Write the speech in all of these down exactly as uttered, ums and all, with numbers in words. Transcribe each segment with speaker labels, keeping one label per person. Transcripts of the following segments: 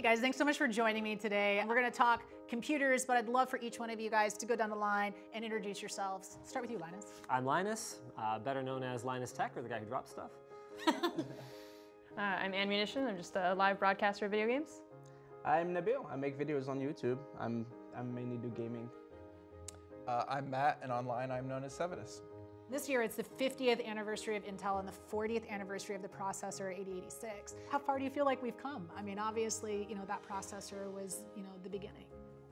Speaker 1: Hey guys, thanks so much for joining me today. We're gonna talk computers, but I'd love for each one of you guys to go down the line and introduce yourselves. Start with you, Linus.
Speaker 2: I'm Linus, uh, better known as Linus Tech, or the guy who drops stuff.
Speaker 3: uh, I'm Munition. I'm just a live broadcaster of video games.
Speaker 4: I'm Nabil. I make videos on YouTube. I'm I mainly do gaming.
Speaker 5: Uh, I'm Matt, and online I'm known as Sevadus.
Speaker 1: This year it's the fiftieth anniversary of Intel and the fortieth anniversary of the processor eighty eighty-six. How far do you feel like we've come? I mean, obviously, you know, that processor was, you know, the beginning.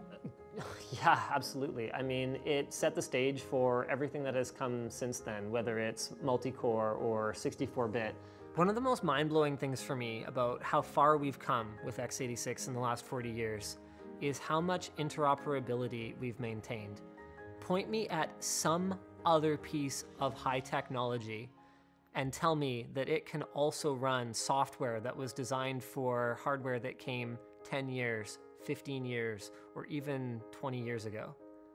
Speaker 2: Yeah, absolutely. I mean, it set the stage for everything that has come since then, whether it's multi-core or sixty-four bit. One of the most mind-blowing things for me about how far we've come with x eighty-six in the last forty years is how much interoperability we've maintained. Point me at some other piece of high technology and tell me that it can also run software that was designed for hardware that came ten years, fifteen years, or even twenty years ago.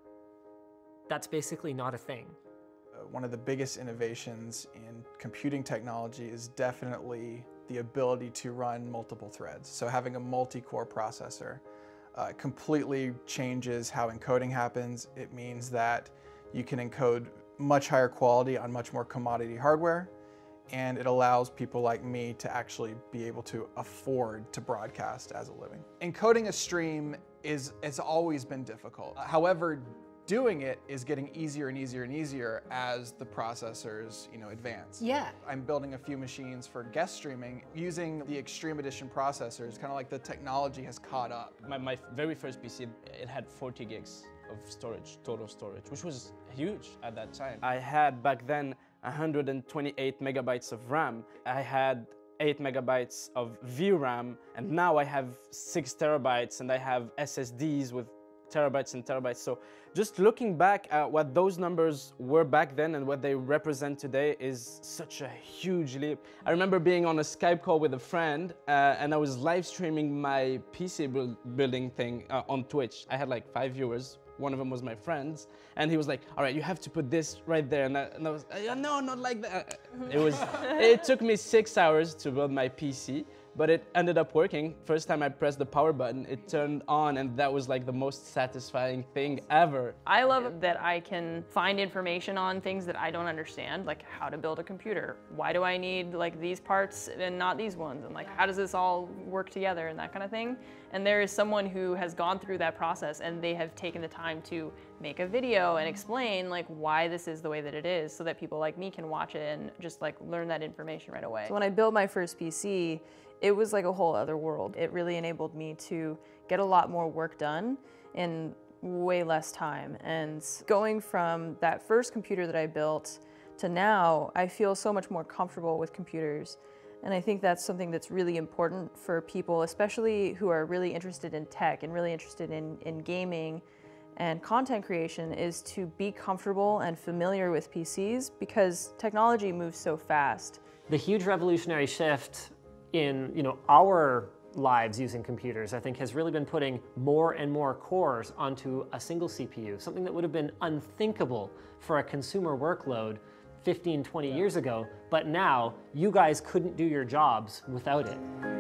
Speaker 2: That's basically not a thing.
Speaker 5: Uh, one of the biggest innovations in computing technology is definitely the ability to run multiple threads. So having a multi-core processor uh, completely changes how encoding happens. It means that you can encode much higher quality on much more commodity hardware, and it allows people like me to actually be able to afford to broadcast as a living. Encoding a stream is has always been difficult. However, doing it is getting easier and easier and easier as the processors, you know, advance.
Speaker 1: Yeah.
Speaker 5: I'm building a few machines for guest streaming using the Extreme Edition processors, kind of like the technology has caught up.
Speaker 4: My, my very first P C, it had forty gigs of storage, total storage, which was huge at that time. I had back then one hundred twenty-eight megabytes of RAM. I had eight megabytes of V RAM, and now I have six terabytes, and I have S S Ds with terabytes and terabytes. So just looking back at what those numbers were back then and what they represent today is such a huge leap. I remember being on a Skype call with a friend uh, and I was live streaming my P C build building thing uh, on Twitch. I had like five viewers. One of them was my friends, and he was like, all right, you have to put this right there. And I, and I was, no, not like that. It was, it took me six hours to build my P C, but it ended up working. First time I pressed the power button, it turned on, and that was like the most satisfying thing ever.
Speaker 3: I love that I can find information on things that I don't understand, like how to build a computer. Why do I need like these parts and not these ones? And like, how does this all work together and that kind of thing? And there is someone who has gone through that process and they have taken the time to make a video and explain like why this is the way that it is so that people like me can watch it and just like learn that information right away. So when I built my first P C, it was like a whole other world. It really enabled me to get a lot more work done in way less time. And going from that first computer that I built to now, I feel so much more comfortable with computers. And I think that's something that's really important for people, especially who are really interested in tech and really interested in, in gaming and content creation, is to be comfortable and familiar with P Cs because technology moves so fast.
Speaker 2: The huge revolutionary shift in, you know, our lives using computers, I think, has really been putting more and more cores onto a single C P U, something that would have been unthinkable for a consumer workload fifteen, twenty years ago, but now you guys couldn't do your jobs without it.